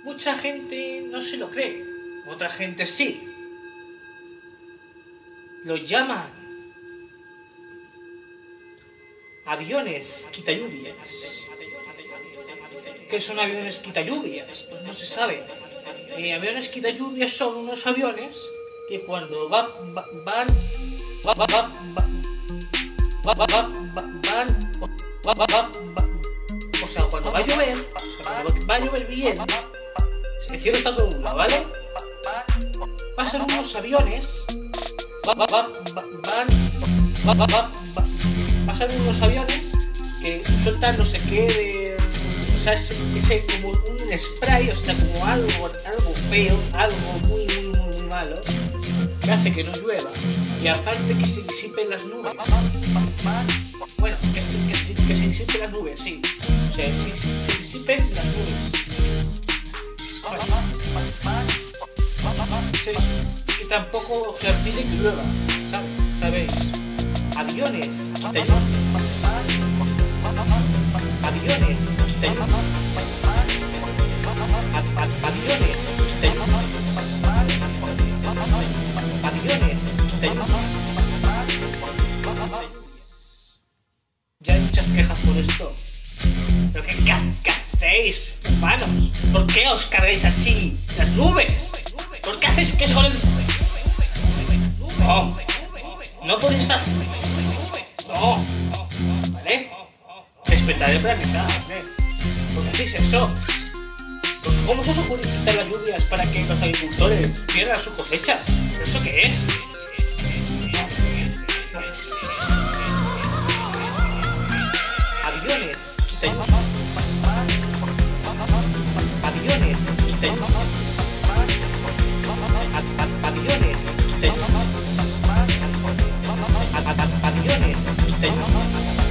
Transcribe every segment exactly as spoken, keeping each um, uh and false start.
Mucha gente no se lo cree, otra gente sí. Lo llaman aviones quitalluvias. ¿Qué son aviones quitalluvias? Pues no se sabe. Eh, aviones quitalluvias son unos aviones que cuando va, va, van, va, va, va, va, va, va, van, va, va, va, va, o sea, cuando va a llover, cuando va a llover bien, el cielo está todo nublado, ¿vale? Pasan unos aviones, va, va, va, va, van, va, va, va, va, pasan unos aviones que sueltan no sé qué de, o sea, ese, ese como un spray, o sea, como algo, algo feo, algo muy, muy, muy, muy malo, que hace que no llueva y aparte que se disipen las nubes. Bueno, que, que, se, que se disipen las nubes, sí. O sea, se, se disipen las nubes. Sí, y tampoco se impide que llueva, ¿sabes? ¿Sabéis? Aviones quitalluvias. Aviones quitalluvias. Aviones quitalluvias. Aviones quitalluvias. Ya hay muchas quejas por esto. ¿Pero qué, qué, qué hacéis, hermanos? ¿Por qué os cargáis así las nubes? ¿Por qué hacéis que se con el... No, no podéis estar... No, ¿vale? Respetad el planeta, ¿vale? ¿Por qué hacéis eso? Porque ¿cómo se os ocurre quitar las lluvias para que los agricultores pierdan sus cosechas? ¿Pero eso qué es? Aviones quitalluvias. Aviones quitalluvias. Aviones quitalluvias. Aviones quitalluvias.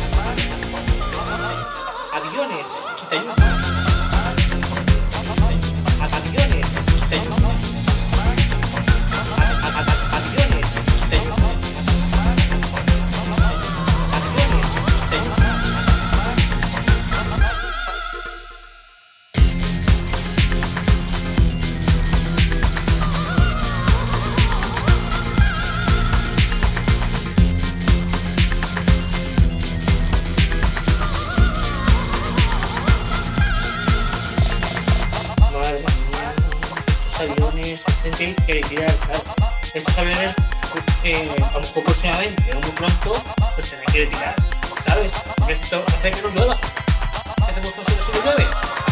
Aviones quitalluvias. Aviones quitalluvias. Aviones, gente que tirar, claro. Estos aviones, eh, a un poco próximamente, o muy pronto, pues se tienen que retirar, ¿sabes? Esto hace que no llueva. ¿Qué hacemos nosotros si no llueve?